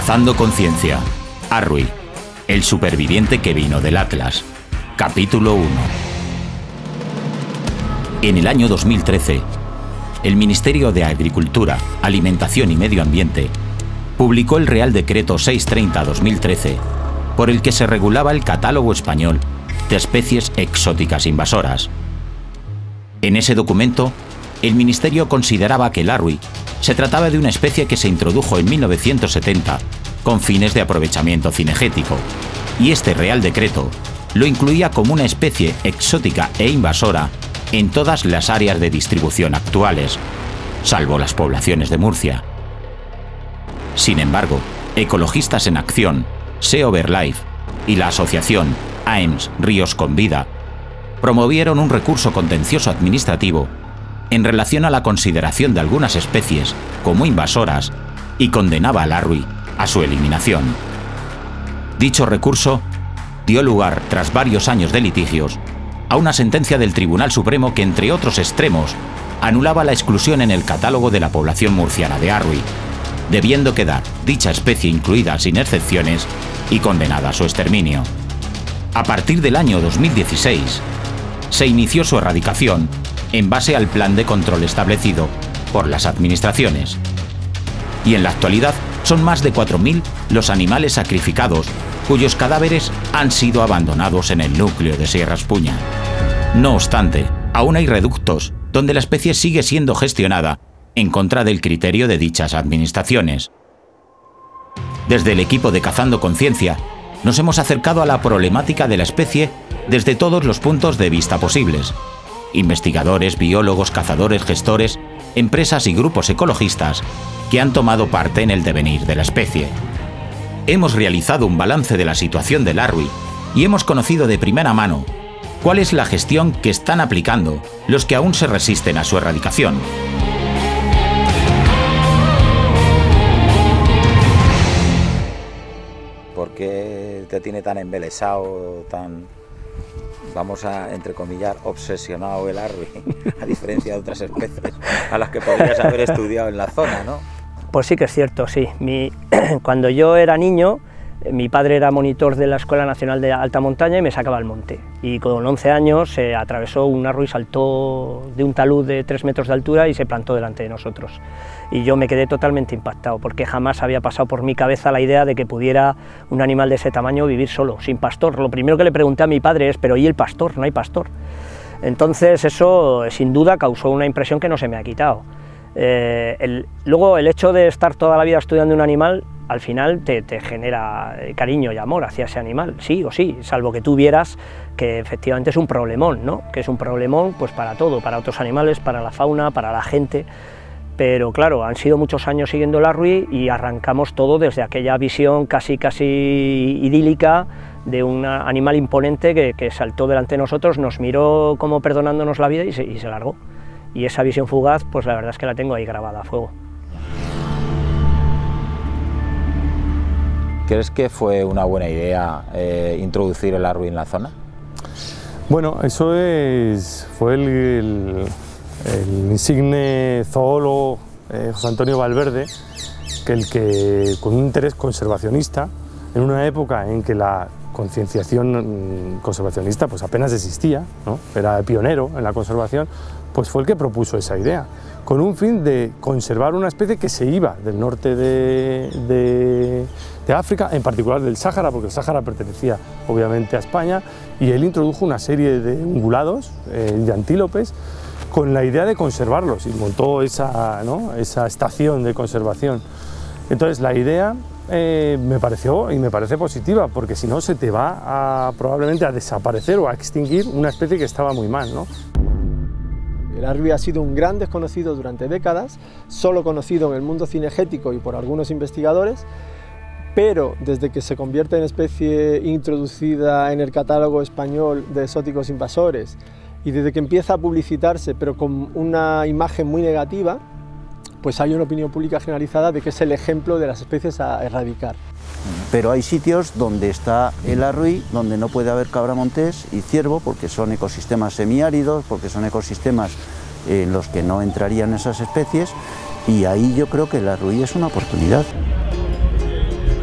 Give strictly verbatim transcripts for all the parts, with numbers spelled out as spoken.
Cazando conciencia. Arrui, el superviviente que vino del Atlas. Capítulo uno. En el año dos mil trece, el Ministerio de Agricultura, Alimentación y Medio Ambiente publicó el Real Decreto seiscientos treinta barra dos mil trece, por el que se regulaba el catálogo español de especies exóticas invasoras. En ese documento, el Ministerio consideraba que el arrui se trataba de una especie que se introdujo en mil novecientos setenta con fines de aprovechamiento cinegético, y este Real Decreto lo incluía como una especie exótica e invasora en todas las áreas de distribución actuales, salvo las poblaciones de Murcia. Sin embargo, Ecologistas en Acción, Sea Over Life y la asociación A E M S Ríos con Vida promovieron un recurso contencioso administrativo en relación a la consideración de algunas especies como invasoras y condenaba al arrui a su eliminación. Dicho recurso dio lugar, tras varios años de litigios, a una sentencia del Tribunal Supremo que, entre otros extremos, anulaba la exclusión en el catálogo de la población murciana de arrui, debiendo quedar dicha especie incluida sin excepciones y condenada a su exterminio. A partir del año dos mil dieciséis, se inició su erradicación en base al plan de control establecido por las administraciones. Y en la actualidad son más de cuatro mil los animales sacrificados cuyos cadáveres han sido abandonados en el núcleo de Sierra Espuña. No obstante, aún hay reductos donde la especie sigue siendo gestionada en contra del criterio de dichas administraciones. Desde el equipo de Cazando Conciencia, nos hemos acercado a la problemática de la especie desde todos los puntos de vista posibles. Investigadores, biólogos, cazadores, gestores, empresas y grupos ecologistas que han tomado parte en el devenir de la especie. Hemos realizado un balance de la situación del arrui y hemos conocido de primera mano cuál es la gestión que están aplicando los que aún se resisten a su erradicación. ¿Por qué te tiene tan embelesado, tan, vamos a entrecomillar, obsesionado el arrui, a diferencia de otras especies a las que podrías haber estudiado en la zona, ¿no? Pues sí que es cierto, sí. Mi, cuando yo era niño, mi padre era monitor de la Escuela Nacional de Alta Montaña y me sacaba al monte. Y con once años se atravesó un arrui, saltó de un talud de tres metros de altura y se plantó delante de nosotros. Y yo me quedé totalmente impactado, porque jamás había pasado por mi cabeza la idea de que pudiera un animal de ese tamaño vivir solo, sin pastor. Lo primero que le pregunté a mi padre es, ¿pero y el pastor? No hay pastor. Entonces eso sin duda causó una impresión que no se me ha quitado. Eh, el, luego el hecho de estar toda la vida estudiando un animal, al final te, te genera cariño y amor hacia ese animal, sí o sí, salvo que tú vieras que efectivamente es un problemón, ¿no? Que es un problemón pues para todo, para otros animales, para la fauna, para la gente, pero claro, han sido muchos años siguiendo el arrui y arrancamos todo desde aquella visión casi casi idílica de un animal imponente que, que saltó delante de nosotros, nos miró como perdonándonos la vida y se, y se largó. Y esa visión fugaz, pues la verdad es que la tengo ahí grabada a fuego. ¿Crees que fue una buena idea eh, introducir el arrui en la zona? Bueno, eso es, fue el, el, el insigne zoólogo eh, José Antonio Valverde, que el que con un interés conservacionista, en una época en que la concienciación conservacionista pues apenas existía, ¿no? Era pionero en la conservación, pues fue el que propuso esa idea, con un fin de conservar una especie que se iba del norte de, de, de África, en particular del Sáhara, porque el Sáhara pertenecía obviamente a España, y él introdujo una serie de ungulados eh, y antílopes con la idea de conservarlos, y montó esa, ¿no? esa estación de conservación. Entonces la idea eh, me pareció y me parece positiva, porque si no se te va a, probablemente a desaparecer o a extinguir una especie que estaba muy mal, ¿no? El arrui ha sido un gran desconocido durante décadas, solo conocido en el mundo cinegético y por algunos investigadores, pero desde que se convierte en especie introducida en el catálogo español de exóticos invasores y desde que empieza a publicitarse pero con una imagen muy negativa, pues hay una opinión pública generalizada de que es el ejemplo de las especies a erradicar. Pero hay sitios donde está el arrui, donde no puede haber cabra montés y ciervo, porque son ecosistemas semiáridos, porque son ecosistemas en los que no entrarían esas especies, y ahí yo creo que el arrui es una oportunidad.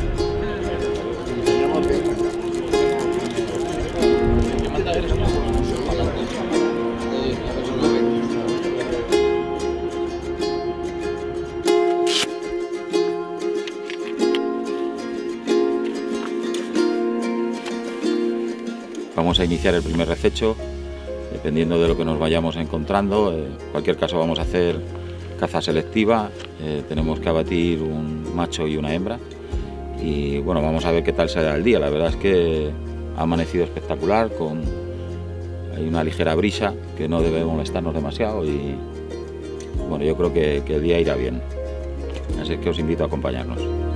a iniciar el primer rececho, dependiendo de lo que nos vayamos encontrando. En cualquier caso vamos a hacer caza selectiva, eh, tenemos que abatir un macho y una hembra y bueno, vamos a ver qué tal será el día. La verdad es que ha amanecido espectacular, con hay una ligera brisa que no debe molestarnos demasiado y bueno, yo creo que, que el día irá bien, así que os invito a acompañarnos.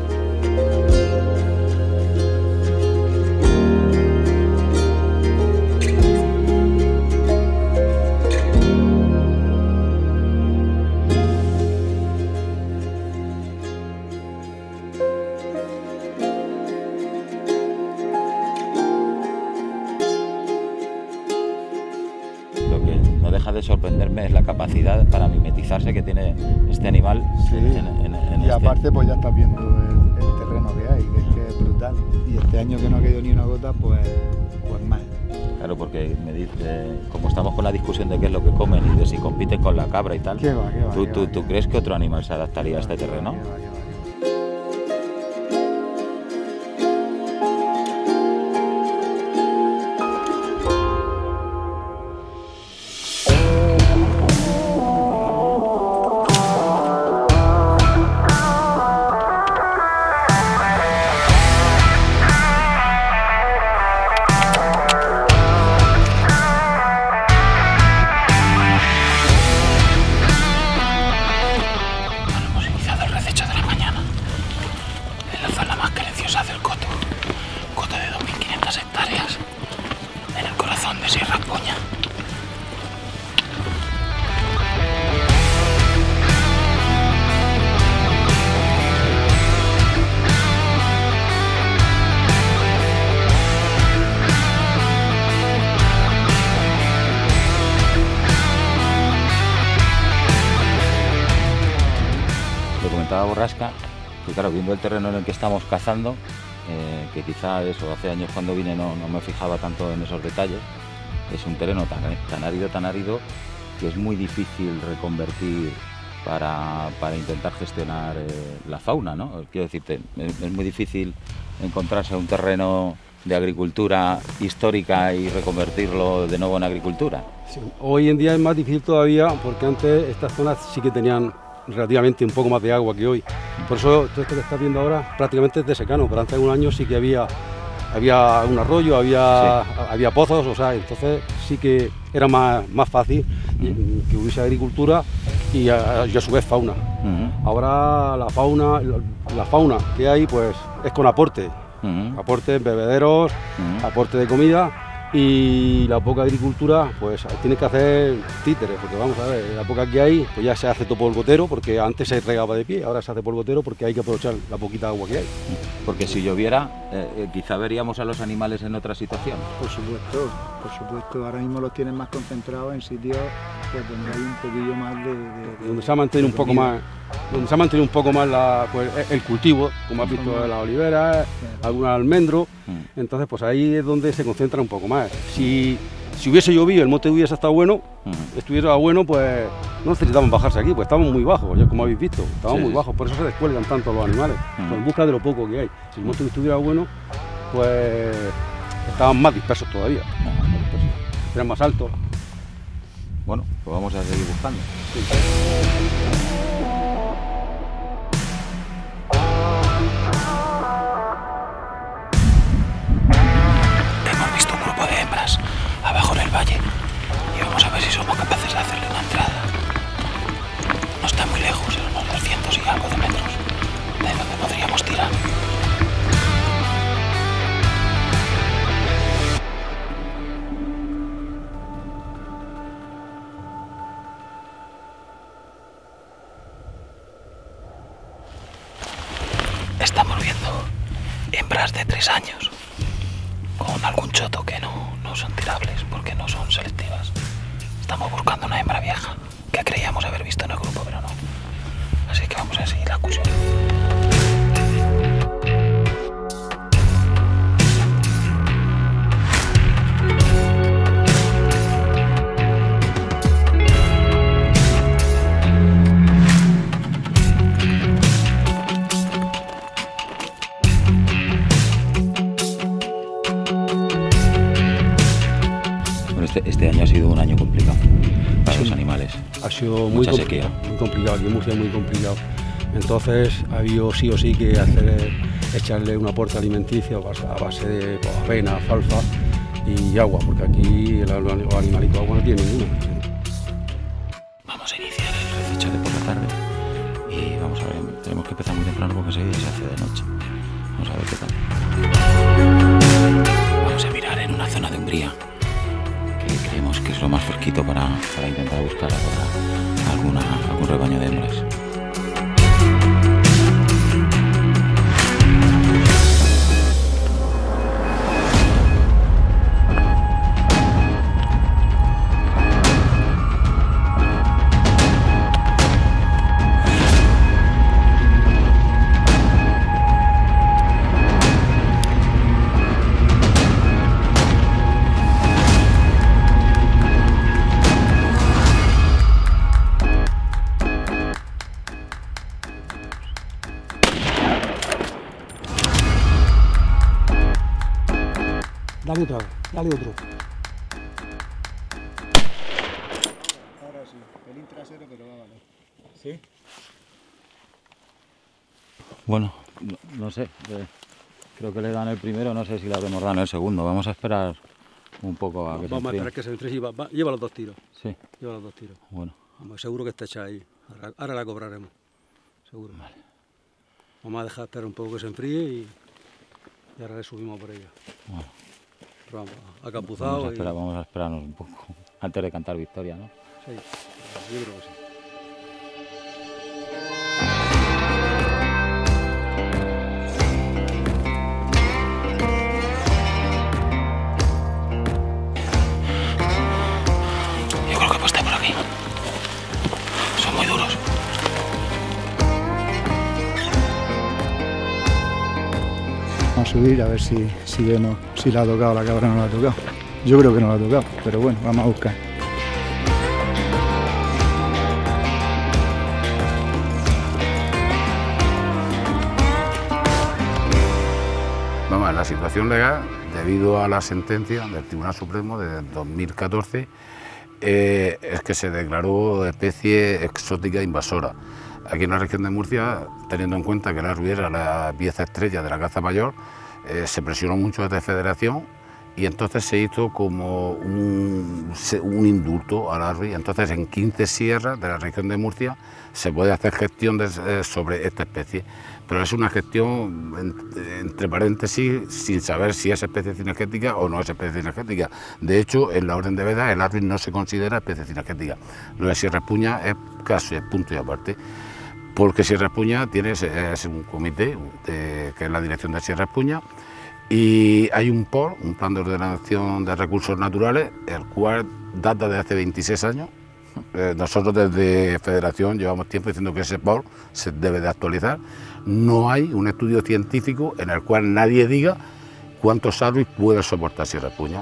Lo que no deja de sorprenderme es la capacidad para mimetizarse que tiene este animal. Sí, en, en, en y este... aparte pues ya estás viendo el, el terreno que hay, que es, que es brutal. Y este año que no ha caído ni una gota, pues, pues más. Claro, porque me dice, como estamos con la discusión de qué es lo que comen y de si compiten con la cabra y tal, ¿Qué va, qué va, ¿tú, qué tú, va, ¿tú qué crees que otro animal se adaptaría a este terreno? Qué va, qué va, qué va. Del coto, coto de dos mil quinientas hectáreas en el corazón de Sierra Coña. Lo comentaba Borrasca, que claro, viendo el terreno en el que estamos cazando, eh, que quizá eso, hace años cuando vine no, no me fijaba tanto en esos detalles, es un terreno tan, tan árido, tan árido, que es muy difícil reconvertir para, para intentar gestionar eh, la fauna, ¿no? Quiero decirte, es, es muy difícil encontrarse un terreno de agricultura histórica y reconvertirlo de nuevo en agricultura. Sí, hoy en día es más difícil todavía, porque antes estas zonas sí que tenían relativamente un poco más de agua que hoy. Por eso todo esto que estás viendo ahora prácticamente es de secano, pero antes de un año sí que había, había un arroyo, había, sí. había pozos, o sea, entonces sí que era más, más fácil uh-huh. que hubiese agricultura y a, y a su vez fauna. Uh-huh. Ahora la fauna, la, la fauna que hay pues es con aporte, uh-huh. aporte en bebederos, uh-huh. aporte de comida. Y la poca agricultura, pues tienes que hacer títeres, porque vamos a ver, la poca que hay, pues ya se hace todo por gotero, porque antes se regaba de pie, ahora se hace por gotero porque hay que aprovechar la poquita agua que hay. Porque si lloviera, eh, quizá veríamos a los animales en otra situación. Por supuesto, por supuesto, ahora mismo los tienen más concentrados en sitios pues, donde hay un poquillo más de... de, de donde se ha mantenido un poco más, donde se ha mantenido un poco más la, pues, el cultivo, como has visto, las oliveras, algunos almendros, mm. entonces pues ahí es donde se concentra un poco más. Si, si hubiese llovido, el monte hubiese estado bueno, uh-huh. estuviera bueno, pues no necesitaban bajarse aquí, pues estamos muy bajos, ya como habéis visto, estamos sí, muy sí, bajos, por eso se descuelgan tanto los animales, uh-huh. pues en busca de lo poco que hay. Si el monte estuviera bueno, pues estaban más dispersos todavía, uh-huh. más dispersos, eran más altos. Bueno, pues vamos a seguir buscando. Sí. Abajo en el valle y vamos a ver si somos capaces de hacerle una entrada. No está muy lejos, a unos doscientos y algo de metros de donde podríamos tirar. Estamos viendo hembras de tres años con algún choto que no, no son tirables porque no son selectivas. Estamos buscando una hembra vieja que creíamos haber visto en el grupo, pero no. Así que vamos a seguir la cuestión. este año ha sido un año complicado para sí, los animales. Ha sido muy, Mucha compl sequía. muy complicado, aquí en Murcia es muy complicado. Entonces ha habido sí o sí que hacer, echarle un aporte alimenticio a base de pues, avena, alfalfa y agua, porque aquí el, los animalitos agua no tienen ninguna. Vamos a iniciar el resecho de por la tarde y vamos a ver, tenemos que empezar muy temprano porque se hace de noche. Vamos a ver qué tal. Vamos a mirar en una zona de umbría que creemos que es lo más fresquito para, para intentar buscar ahora alguna, algún rebaño de hembras. Dale otra vez, dale otro. Ahora sí, pelín trasero, pero va a valer. ¿Sí? Bueno, no, no sé, eh, creo que le dan el primero, no sé si le habremos dado en el segundo. Vamos a esperar un poco a que se Vamos a enfríe. esperar que se enfríe y va, va, lleva los dos tiros. Sí, Lleva los dos tiros. bueno. Vamos, seguro que está hecha ahí. Ahora, ahora la cobraremos. Seguro. Vale. Vamos a dejar esperar un poco que se enfríe y, y ahora le subimos por ella. Bueno. Vamos, acapuzado. Vamos a, esperar, y... vamos a esperarnos un poco antes de cantar victoria, ¿no? Sí, yo creo que sí. Yo creo que puede estar por aquí. Son muy duros. Vamos a subir a ver si, si vemos si la ha tocado la cabra o no la ha tocado. Yo creo que no la ha tocado, pero bueno, vamos a buscar. Vamos a ver, la situación legal, debido a la sentencia del Tribunal Supremo de dos mil catorce, eh, es que se declaró especie exótica invasora. Aquí en la región de Murcia, teniendo en cuenta que la Arruy era la pieza estrella de la caza mayor, eh, se presionó mucho desde Federación y entonces se hizo como un, un indulto a la Arruy. Entonces en quince sierras de la región de Murcia se puede hacer gestión de, eh, sobre esta especie, pero es una gestión entre, entre paréntesis sin saber si es especie cinegética o no es especie cinegética. De hecho, en la orden de Veda el Arruy no se considera especie cinegética. Lo de Sierra Espuña es caso, es punto y aparte. Porque Sierra Espuña tiene es un comité, de, que es la dirección de Sierra Espuña, y hay un P O R, un plan de ordenación de recursos naturales, el cual data de hace veintiséis años. Eh, nosotros desde Federación llevamos tiempo diciendo que ese P O R se debe de actualizar. No hay un estudio científico en el cual nadie diga cuántos árboles puede soportar Sierra Espuña.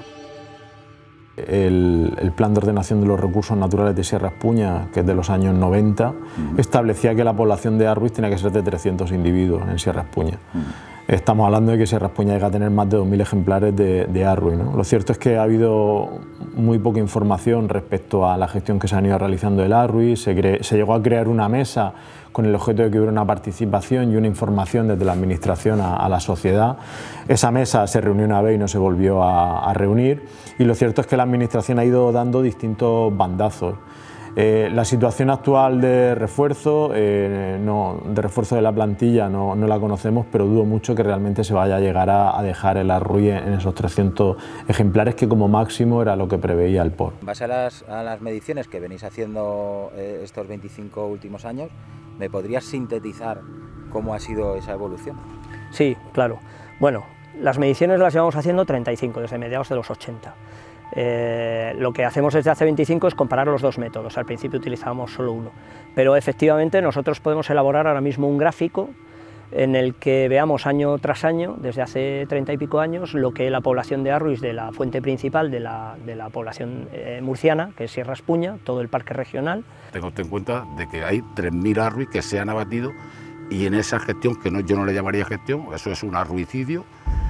El, el plan de ordenación de los recursos naturales de Sierra Espuña, que es de los años noventa, uh-huh. establecía que la población de árboles tenía que ser de trescientos individuos en Sierra Espuña. Uh-huh. Estamos hablando de que Sierra Espuña llega a tener más de dos mil ejemplares de, de Arruy, ¿no? Lo cierto es que ha habido muy poca información respecto a la gestión que se han ido realizando del Arruy. Se, cre se llegó a crear una mesa con el objeto de que hubiera una participación y una información desde la administración a, a la sociedad. Esa mesa se reunió una vez y no se volvió a, a reunir, y lo cierto es que la administración ha ido dando distintos bandazos. Eh, la situación actual de refuerzo, eh, no, de refuerzo de la plantilla no, no la conocemos, pero dudo mucho que realmente se vaya a llegar a, a dejar el Arruy en esos trescientos ejemplares, que como máximo era lo que preveía el P O R. En base a las, a las mediciones que venís haciendo eh, estos veinticinco últimos años, ¿me podrías sintetizar cómo ha sido esa evolución? Sí, claro. Bueno, las mediciones las llevamos haciendo treinta y cinco, desde mediados de los ochenta. Eh, lo que hacemos desde hace veinticinco es comparar los dos métodos. Al principio utilizábamos solo uno, pero efectivamente nosotros podemos elaborar ahora mismo un gráfico en el que veamos año tras año, desde hace treinta y pico años, lo que la población de Arruys de la fuente principal de la, de la población eh, murciana, que es Sierra Espuña, todo el parque regional. Tengo en cuenta de que hay tres mil Arruys que se han abatido, y en esa gestión, que no, yo no le llamaría gestión, eso es un arruicidio,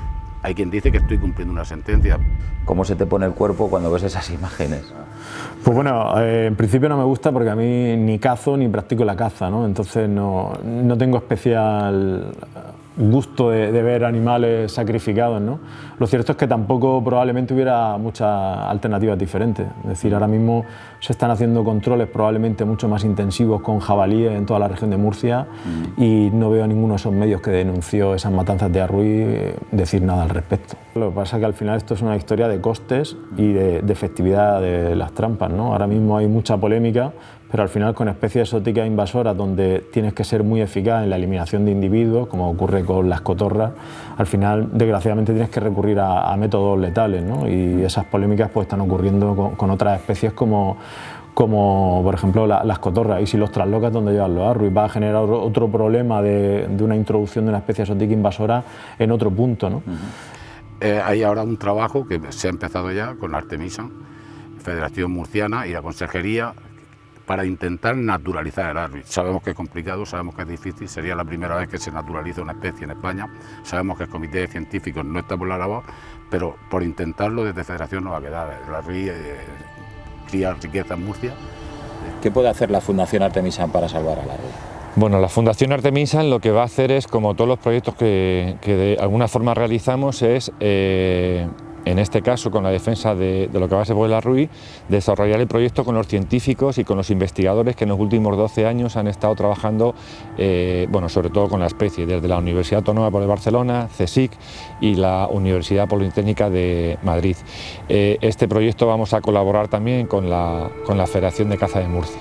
hay quien dice que estoy cumpliendo una sentencia. ¿Cómo se te pone el cuerpo cuando ves esas imágenes? Pues bueno, eh, en principio no me gusta porque a mí ni cazo ni practico la caza, ¿no? Entonces no, no tengo especial gusto de, de ver animales sacrificados, ¿no? Lo cierto es que tampoco probablemente hubiera muchas alternativas diferentes. Es decir, ahora mismo se están haciendo controles probablemente mucho más intensivos con jabalíes en toda la región de Murcia mm. y no veo a ninguno de esos medios que denunció esas matanzas de Arruy decir nada al respecto. Lo que pasa es que al final esto es una historia de costes y de, de efectividad de las trampas, ¿no? Ahora mismo hay mucha polémica, pero al final con especies exóticas invasoras donde tienes que ser muy eficaz en la eliminación de individuos, como ocurre con las cotorras, al final desgraciadamente tienes que recurrir a, a métodos letales, ¿no? Y esas polémicas pues están ocurriendo con, con otras especies como, como por ejemplo la, las cotorras, y si los traslocas donde llevan los arruis va a generar otro, otro problema de, de una introducción de una especie exótica invasora en otro punto, ¿no? Uh-huh. eh, hay ahora un trabajo que se ha empezado ya con la Artemisa, Federación Murciana y la Consejería, para intentar naturalizar el arruy. Sabemos que es complicado, sabemos que es difícil, sería la primera vez que se naturaliza una especie en España, sabemos que el comité de científicos no está por la labor, pero por intentarlo desde Federación no va a quedar. El arruy eh, cría riqueza en Murcia. ¿Qué puede hacer la Fundación Artemisa para salvar al arruy? Bueno, la Fundación Artemisa lo que va a hacer es, como todos los proyectos que, que de alguna forma realizamos, es eh, en este caso con la defensa de, de lo que va a ser el arruy, desarrollar el proyecto con los científicos y con los investigadores que en los últimos doce años han estado trabajando, eh, bueno, sobre todo con la especie, desde la Universidad Autónoma de Barcelona, CSIC y la Universidad Politécnica de Madrid. Eh, este proyecto vamos a colaborar también con la, con la Federación de Caza de Murcia.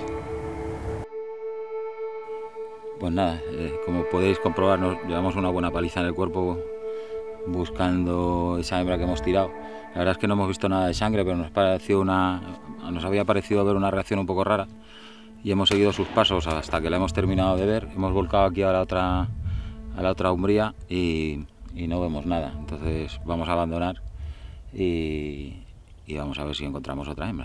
Pues nada, eh, como podéis comprobar, nos llevamos una buena paliza en el cuerpo buscando esa hembra que hemos tirado. La verdad es que no hemos visto nada de sangre, pero nos pareció una, nos había parecido ver una reacción un poco rara y hemos seguido sus pasos hasta que la hemos terminado de ver. Hemos volcado aquí a la otra, a la otra umbría y, y no vemos nada. Entonces vamos a abandonar y, y vamos a ver si encontramos otra hembra.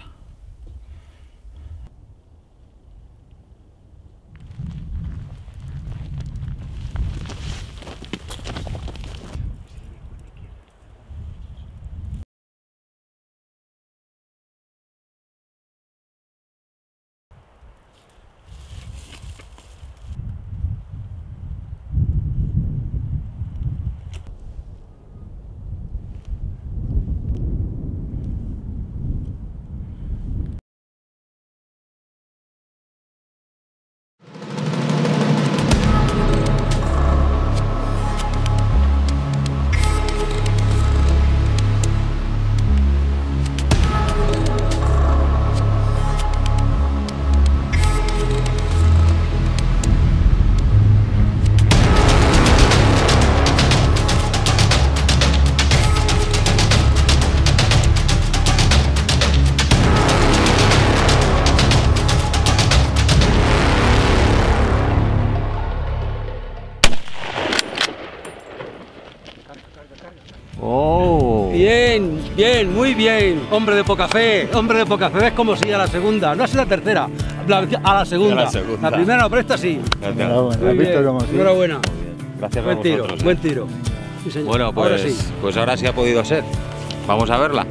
Bien, bien, muy bien. Hombre de poca fe, hombre de poca fe. ¿Ves cómo sigue a la segunda? No ha sido la tercera, la, a la segunda. La segunda. La primera no, pero esta sí. Enhorabuena. ¿Has visto cómo sí? Enhorabuena. Gracias buen a tiro, vosotros, buen eh. tiro. Sí, señor. Bueno, pues ahora sí. pues ahora sí ha podido ser. Vamos a verla.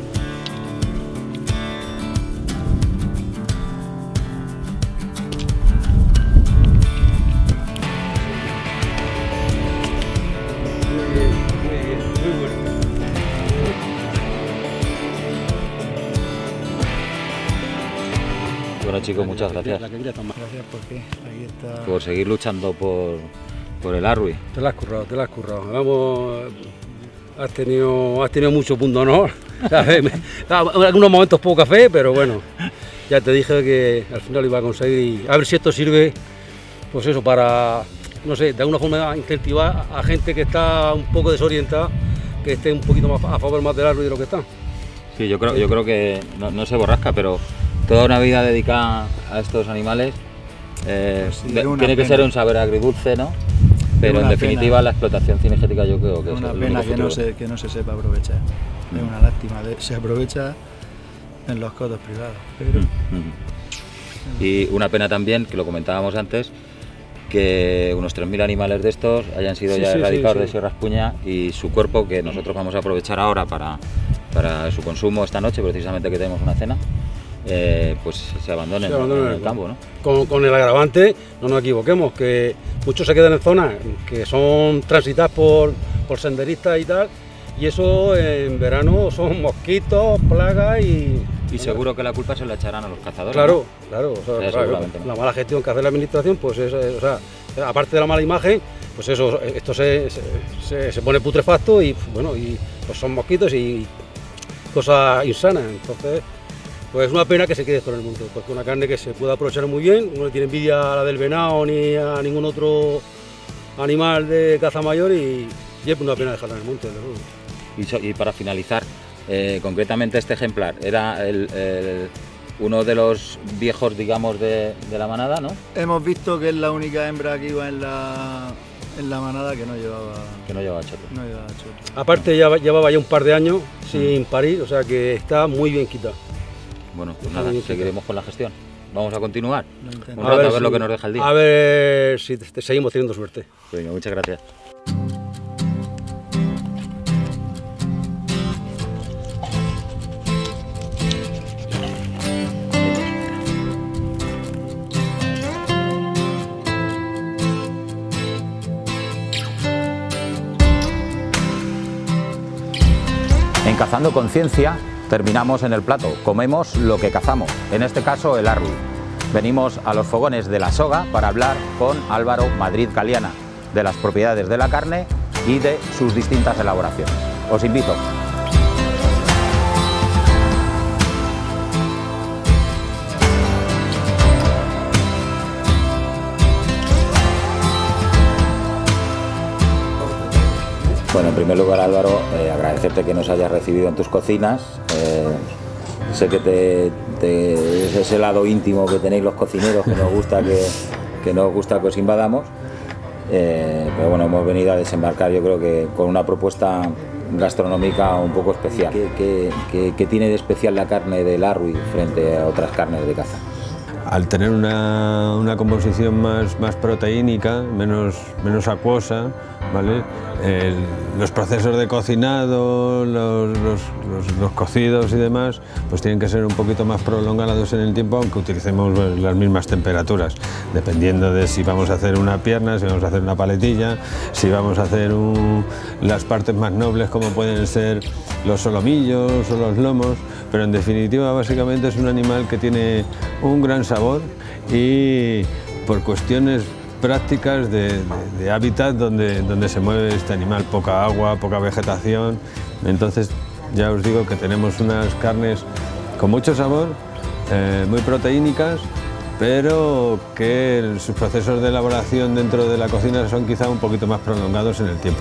Bueno chicos, muchas gracias. Gracias porque ahí está. Por seguir luchando por, por el arruy. Te la has currado, te la has currado. Vamos, has tenido, has tenido mucho punto honor. ¿Sabes? En algunos momentos poco café, pero bueno, ya te dije que al final lo iba a conseguir y a ver si esto sirve, pues eso, para, no sé, de alguna forma incentivar a gente que está un poco desorientada, que esté un poquito más a favor más del arruy de lo que está. Sí, yo creo, yo creo que no, no se borrasca, pero toda una vida dedicada a estos animales eh, sí, de, tiene pena. que ser un saber agridulce, ¿no? Pero en definitiva pena. La explotación cinegética yo creo que es es una el pena único que no, futuro. se, que no se sepa aprovechar. Mm. Es una lástima, de, se aprovecha en los cotos privados. Pero... Mm, mm. Y una pena también, que lo comentábamos antes, que unos tres mil animales de estos hayan sido Sí, ya sí, erradicados sí, sí. de Sierra Espuña, y su cuerpo, que nosotros vamos a aprovechar ahora para, para su consumo esta noche, precisamente que tenemos una cena, eh, pues se abandonen, Se abandonan en el campo, ¿no? Con, con el agravante, no nos equivoquemos, que muchos se quedan en zonas que son transitadas por, por senderistas y tal, y eso en verano son mosquitos, plagas y... Y seguro que la culpa se la echarán a los cazadores. Claro, ¿no? claro, o sea, Sí, claro, seguramente, ¿no? la mala gestión que hace la administración, pues es, es, o sea, aparte de la mala imagen, pues eso, esto se, se, se, se pone putrefacto y bueno, y pues son mosquitos y cosas insanas. Entonces, pues es una pena que se quede esto en el mundo, porque una carne que se puede aprovechar muy bien, uno no tiene envidia a la del venado ni a ningún otro animal de caza mayor, y, y es una pena dejarla en el monte, desde luego. Y, so- y para finalizar, eh, concretamente este ejemplar, era el, el- uno de los viejos, digamos, de, de la manada, ¿no? Hemos visto que es la única hembra que iba en la, en la manada que no llevaba, Que no lleva choto. no llevaba choto. Aparte ya llevaba ya un par de años sin parir, o sea que está muy bien quitado. Bueno, pues Está nada, muy bien seguiremos con la gestión. Vamos a continuar. Lo intentamos. Un rato, a ver, si- lo que nos deja el día. A ver si te- te seguimos teniendo suerte. Venga, muchas gracias. En Cazando Conciencia terminamos en el plato, comemos lo que cazamos, en este caso el arrui. Venimos a los fogones de La Soga para hablar con Álvaro Madrid Caliana de las propiedades de la carne y de sus distintas elaboraciones. Os invito. Bueno, en primer lugar, Álvaro, eh, agradecerte que nos hayas recibido en tus cocinas. Eh, sé que te, te- es ese lado íntimo que tenéis los cocineros, que nos gusta que, que nos gusta que os invadamos. Eh, pero bueno, hemos venido a desembarcar, yo creo que con una propuesta gastronómica un poco especial. ¿Qué, qué- qué- qué tiene de especial la carne del arrui frente a otras carnes de caza? Al tener una, una composición más, más proteínica, menos, menos acuosa, ¿vale? El- los procesos de cocinado, los, los- los- los cocidos y demás, pues tienen que ser un poquito más prolongados en el tiempo, aunque utilicemos pues, las mismas temperaturas, dependiendo de si vamos a hacer una pierna, si vamos a hacer una paletilla, si vamos a hacer un- las partes más nobles como pueden ser los solomillos o los lomos, pero en definitiva básicamente es un animal que tiene un gran sabor y por cuestiones prácticas de, de- de hábitat donde, donde se mueve este animal, poca agua, poca vegetación, entonces ya os digo que tenemos unas carnes con mucho sabor, eh, muy proteínicas, pero que sus procesos de elaboración dentro de la cocina son quizá un poquito más prolongados en el tiempo.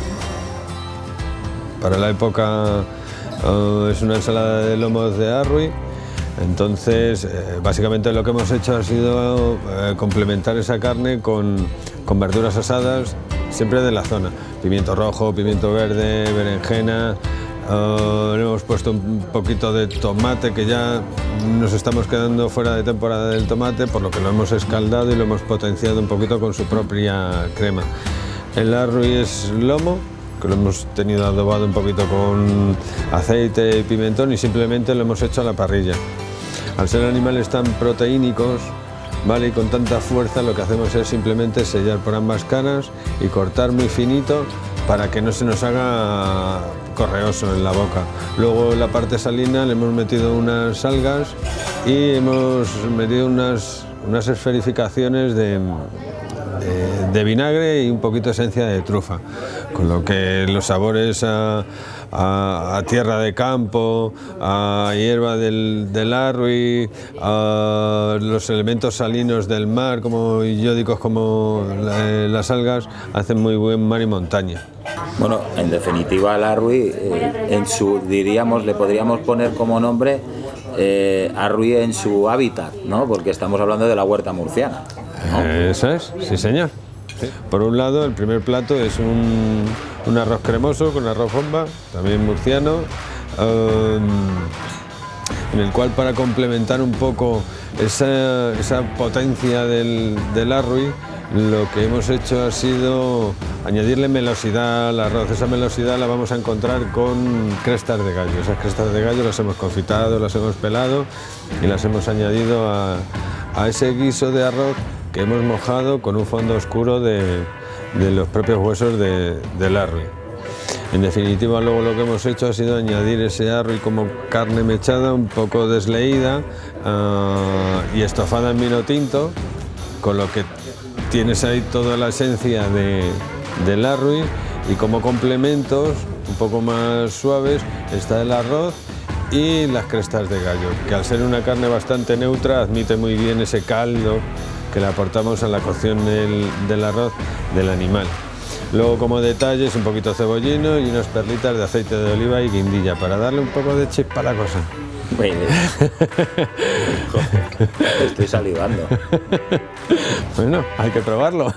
Para la época eh, es una ensalada de lomos de arrui. Entonces, eh, básicamente lo que hemos hecho ha sido eh, complementar esa carne con, con verduras asadas, siempre de la zona. Pimiento rojo, pimiento verde, berenjena. eh, le hemos puesto un poquito de tomate, que ya nos estamos quedando fuera de temporada del tomate, por lo que lo hemos escaldado y lo hemos potenciado un poquito con su propia crema. El arrui es lomo, que lo hemos tenido adobado un poquito con aceite y pimentón y simplemente lo hemos hecho a la parrilla. Al ser animales tan proteínicos, ¿vale? Y con tanta fuerza, lo que hacemos es simplemente sellar por ambas caras y cortar muy finito para que no se nos haga correoso en la boca. Luego en la parte salina le hemos metido unas algas y hemos metido unas, unas esferificaciones de, de, de vinagre y un poquito de esencia de trufa, con lo que los sabores a, a, a tierra de campo, a hierba del, del arrui, a los elementos salinos del mar, como iódicos como la- las algas, hacen muy buen mar y montaña. Bueno, en definitiva, el arrui, eh, en su, diríamos, le podríamos poner como nombre eh, arrui en su hábitat, ¿no? Porque estamos hablando de la huerta murciana, ¿no? Eso es, sí señor. Por un lado, el primer plato es un, un arroz cremoso con arroz bomba, también murciano, um, en el cual, para complementar un poco esa, esa potencia del, del arrui, lo que hemos hecho ha sido añadirle melosidad al arroz. Esa melosidad la vamos a encontrar con crestas de gallo. Esas crestas de gallo las hemos confitado, las hemos pelado y las hemos añadido a, a ese guiso de arroz que hemos mojado con un fondo oscuro de, de los propios huesos de, del arroz. En definitiva, luego lo que hemos hecho ha sido añadir ese arroz como carne mechada, un poco desleída uh, y estofada en vino tinto, con lo que tienes ahí toda la esencia de, del arroz, y como complementos un poco más suaves está el arroz y las crestas de gallo, que al ser una carne bastante neutra admite muy bien ese caldo que le aportamos a la cocción del, del arroz del animal. Luego, como detalles, un poquito de cebollino y unas perlitas de aceite de oliva y guindilla para darle un poco de chispa a la cosa. Bueno, estoy salivando. Bueno, hay que probarlo.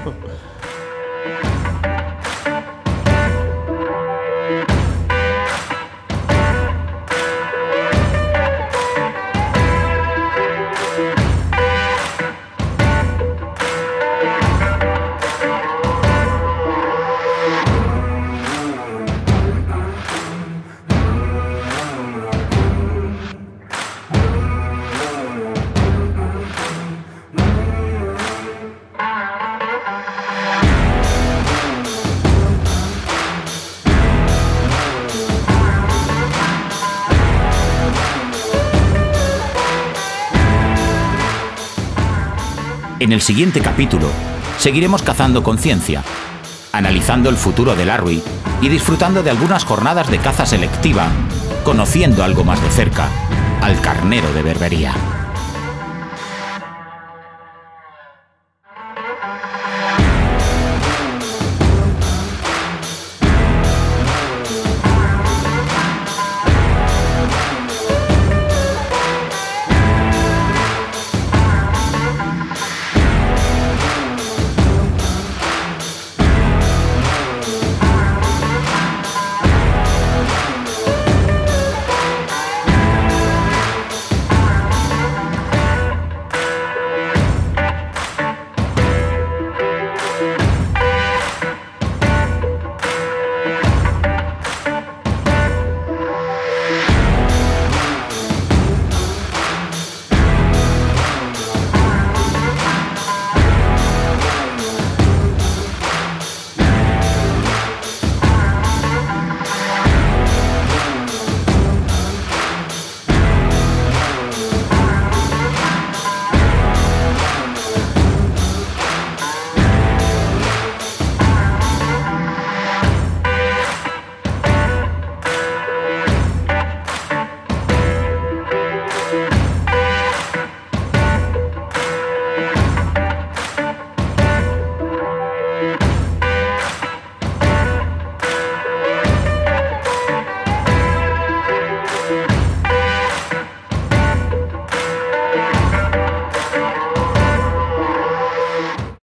En el siguiente capítulo, seguiremos cazando conciencia, analizando el futuro del arroz y disfrutando de algunas jornadas de caza selectiva, conociendo algo más de cerca al carnero de Berbería.